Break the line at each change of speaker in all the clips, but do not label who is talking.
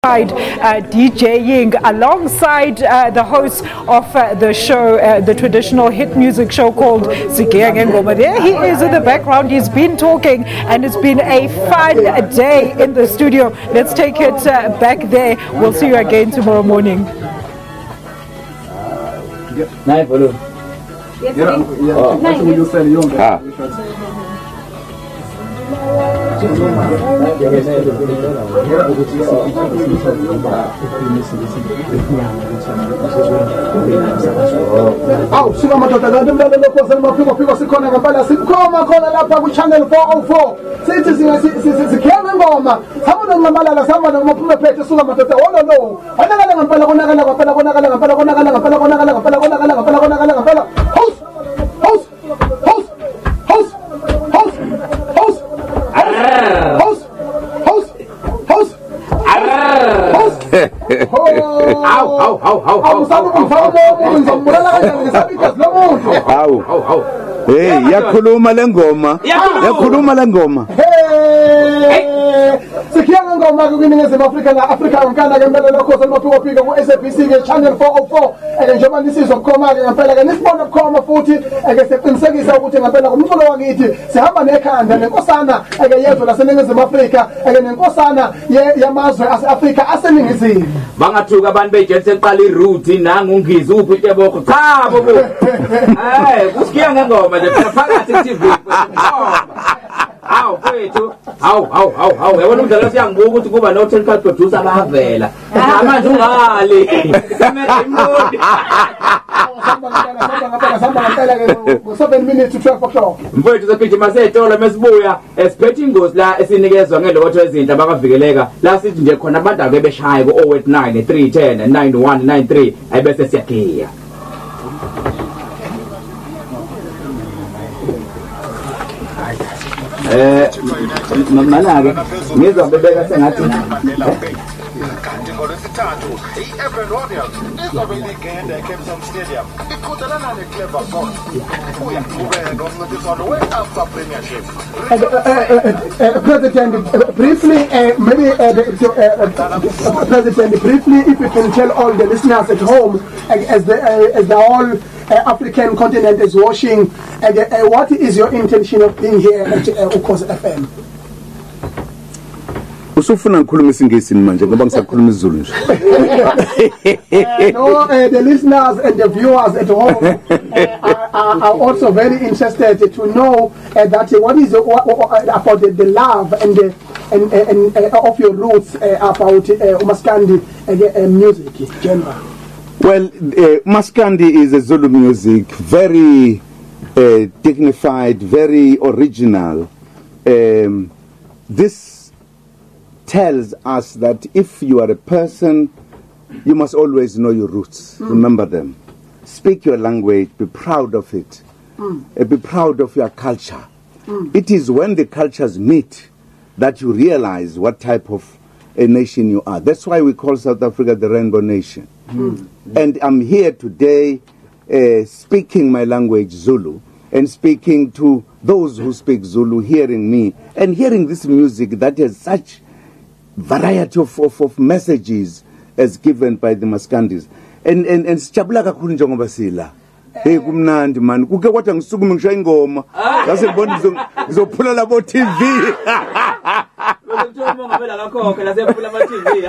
alongside DJing, alongside the host of the show, the traditional hit music show called Sigiya Ngengoma. There he is in the background. He's been talking, and it's been a fun day in the studio. Let's take it back there. We'll see you again tomorrow morning.
Oh, sika madoda kanti umlalelo Ukhozi maphiko sikhona ngempela sikhoma khona lapha ku channel 404 sithi sikhema ingoma sabona ngambalala sabona ngomaphume phethe suka madoda no konakala ngempela host
Hey, yakhuluma lengoma. Yakhuluma lengoma.
Sigiya Ngengoma kuNingizimu Afrika la Africa ngikana ke mbele Ukhozi maphiko ku SABC ke channel 404 eke njengoba nisizwa bukhoma ke ngempela ke nisibona bukhoma futhi eke siqinisekisa ukuthi ngempela kumculo wakithi sihamba nekhanda nenkosana eke yezwe laseNingizimu Afrika eke nenkosana yamazwe ase-Afrika aseningizimu
bangathuka abantu bejethi seqala iroute nangu ungizi uphi uteboko cha bobo kuSigiya Ngengoma nje phakathi ku-TV Hawu kwethu hawu yabona umdlalo siyangibuka ukuthi kuba no technical producer abavela manje ungali imodi
samba ke 7 minutes to 12 o'clock
mfowethu sagijima seyitolo mesibuya esiphethe ingozi la esinikezwa ngelotho ezinhle bakavikeleka la sithi nje khona abantu ake beshaye ku 089 310 9193 ayibese siyagiya Manake ngizwa bebeka sengathi
kanti ngolwesithathu i-Everton Warriors izobe iligende eCapetown Stadium iqhudelana neClever Sport uyaqhubeka umncintiswano we-Absa Premiership.
President, briefly, President, briefly, if you can tell all the listeners at home, as the whole African continent is watching, what is your intention of being here at Ukhozi FM?
Usufuna ngikhuluma isingisi manje ngoba ngisakhuluma isiZulu nje.
No, the listeners and the viewers at home are also very interested to know that what is about the love and of your roots about Umaskandi music genre.
Well, Maskandi is a Zulu music, very dignified, very original. This tells us that if you are a person, you must always know your roots, remember them. Speak your language, be proud of it, be proud of your culture. It is when the cultures meet that you realize what type of a nation you are. That's why we call South Africa the Rainbow Nation. And I'm here today speaking my language, Zulu, and speaking to those who speak Zulu, hearing me, and hearing this music that has such variety of messages as given by the Maskandis. And sijabula kakhulu njengoba sila. Hey kumnandi man. Kuke kwathi ngisukume ngishaya ingoma. Ngase ngibona ngizophula labo TV.
Lokuthomo ngabela kakhokhe la sephula ama TV.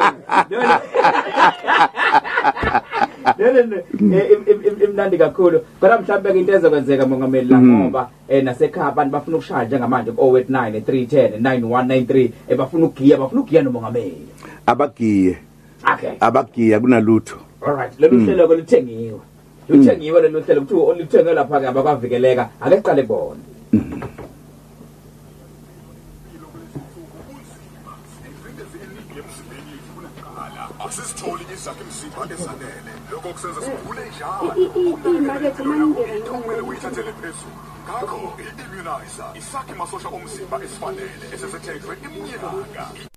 Imnandi kakhulu. Kodwa mhlawumbe ke into ezokwenzeka mongameli la ngoba nasekhaya abantu bafuna ukushaya njengamanje ku 089 310 9193 bafuna ukugiya nomongameli.
Abagiye.
Okay.
Abagiya kunalutho.
All right. Lolu hlelo koluthengiwe. Luthengiwe lolu hlelo kuthiwa oluthengwe lapha ke abakwavikeleka ake siqale bona.
Asisitholi izakhe imizimba esanele lokho kusenza sikhule njalo imakethe maningena kumele uyithathele phezulu ngakho i-immunizer isakhe masosha omzimba esifanele esesethethwe iminyaka